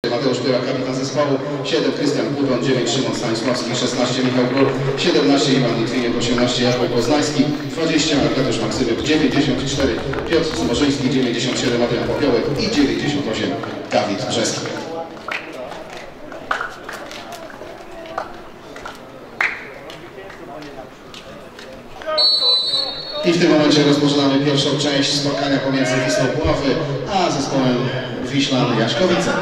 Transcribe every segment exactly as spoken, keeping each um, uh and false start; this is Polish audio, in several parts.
Mateusz Piora, kapitan zespołu, siedem Krystian Budon, dziewięć Szymon Stanisławski, szesnaście Michał Grur, siedemnaście Iwan Litwiniak, osiemnaście Jakub Poznański, dwadzieścia Arkadiusz Maksymek, dziewięćdziesiąt cztery Piotr Zmorzyński, dziewięćdziesiąt siedem Adrian Popiołek i dziewięćdziesiąt osiem Dawid Brzeski. I w tym momencie rozpoczynamy pierwszą część spotkania pomiędzy Wisłą Puławy a zespołem Wiślan Jaśkowice.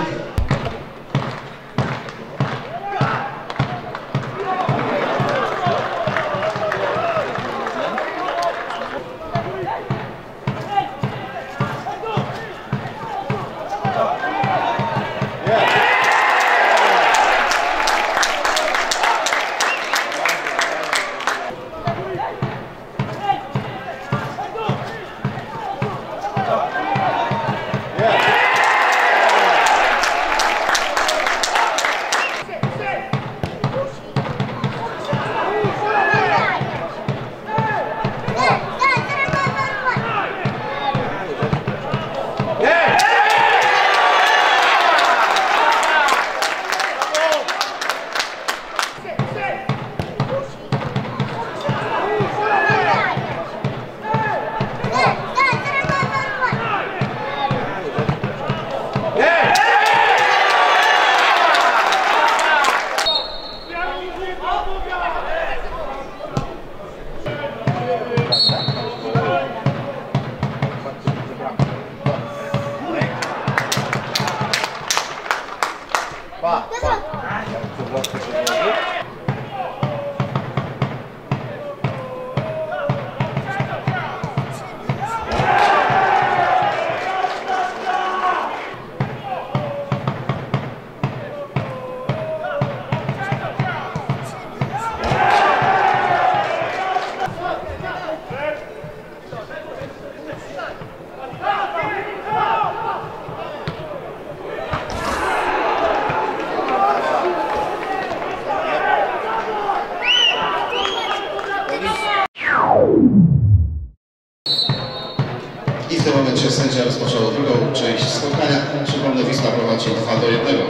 I w tym momencie sędzia rozpoczął drugą część spotkania. Przypomnę, Wisła prowadzi dwa do jednego.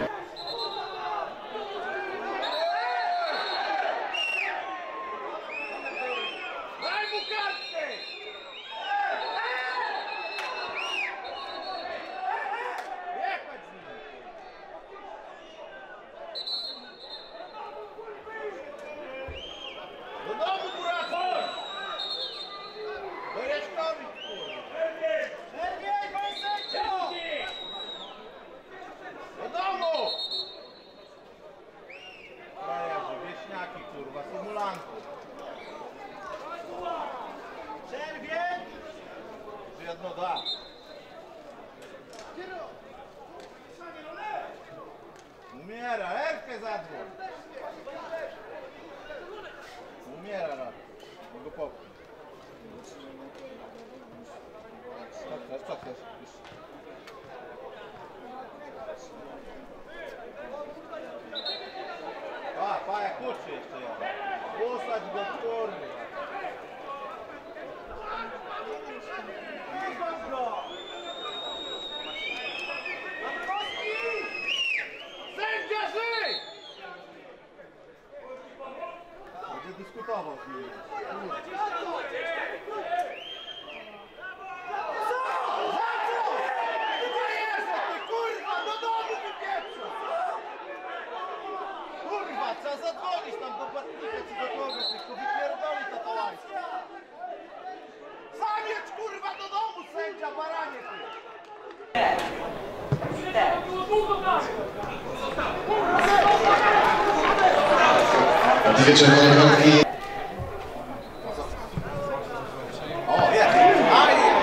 Umiera, Erkę zadzwoń. Umiera rad. Mogę popchnąć. Co chcesz, co chcesz? Pa, pa, jak kurczy jeszcze ja. Posadź go, kurwa. Będzie dyskutował z nim. Kurwa, trzeba zadzwonić tam do płatnika czy do kogoś, tylko wypierdoli to tołańskie. Zamieć kurwa do domu, sędzia, baranie ty! Dwie czerwone kartki. O, jest! Aj!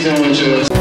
tym momencie